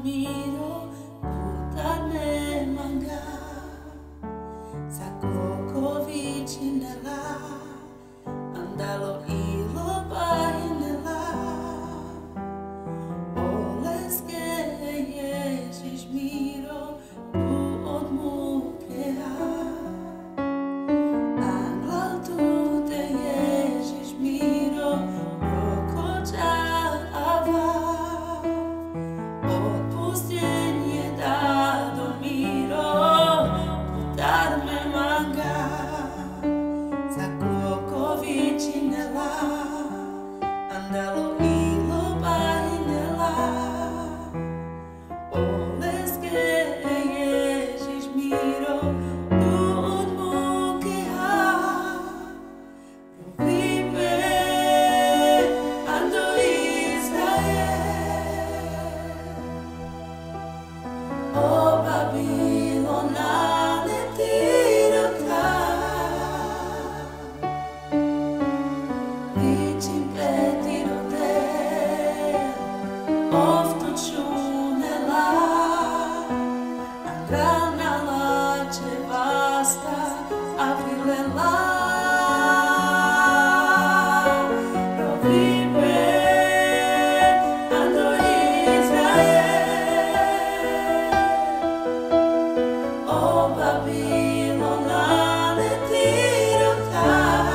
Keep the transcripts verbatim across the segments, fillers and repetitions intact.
miro putarme manga Sakoko vichinela Andalo ilo painela Oleske ježiš miro tu od mukea Anglal tu te ježiš miro prokoča ava Andalo ilo painela Oleske ježiš miro tu od mukea Provipe ando Izrael O Babilona letirota Vicin Ovtučunela Angranala čevasta Avilela Provipe ando Izrael O Babilona letirota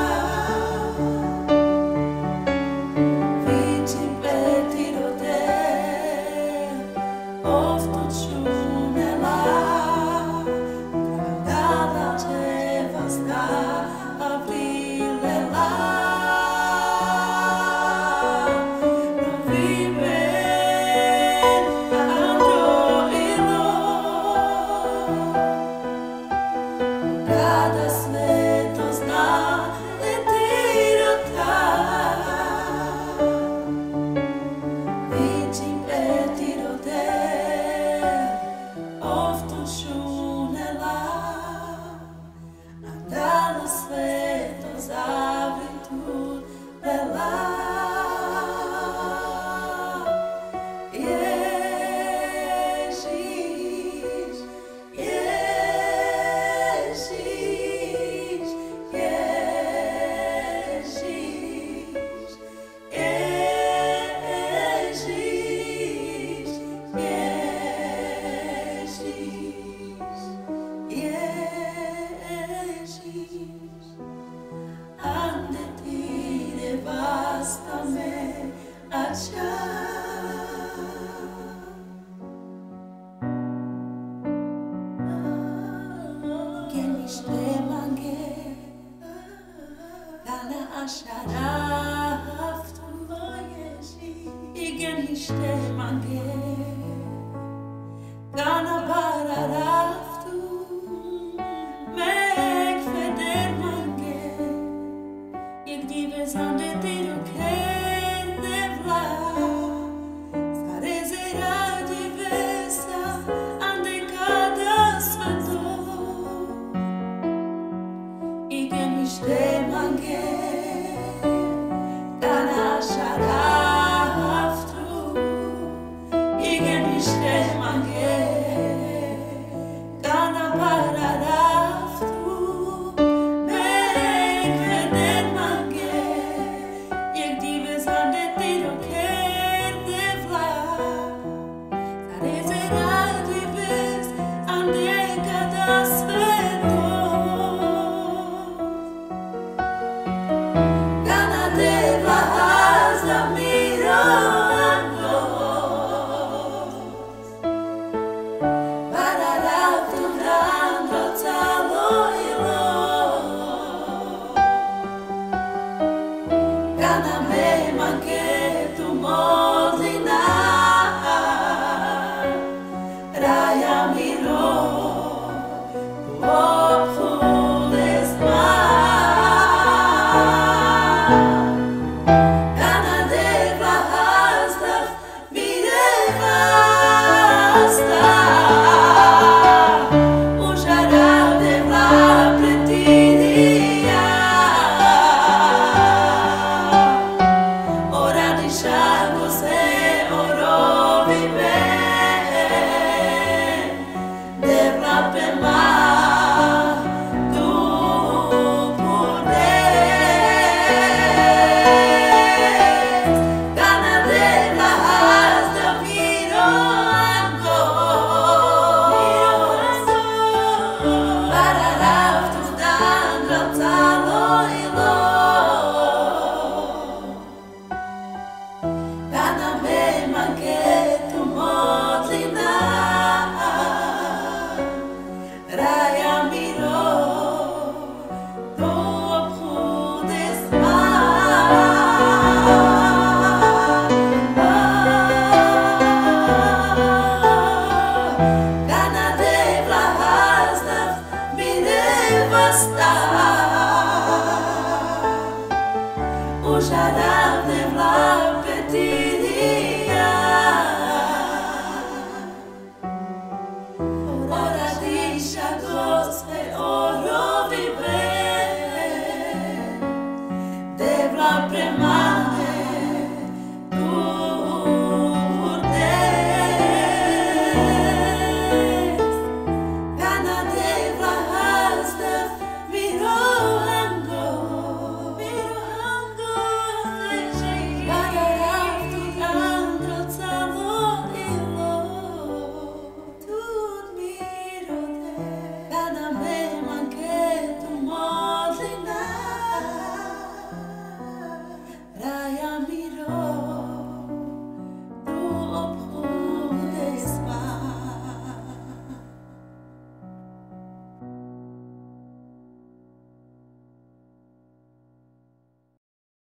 Vicin Ovtučunela Angranala čevasta Avilela Provipe ando ilo Kada sve to zna letirota Vicin Ovtučunela Andalo sveto zavritud vela Ježiš, Ježiš, Ježiš, Ježiš, Ježiš, ande ti devastame acea Genişte mange Dana aşara haftun boyeşi Genişte mange Dana barara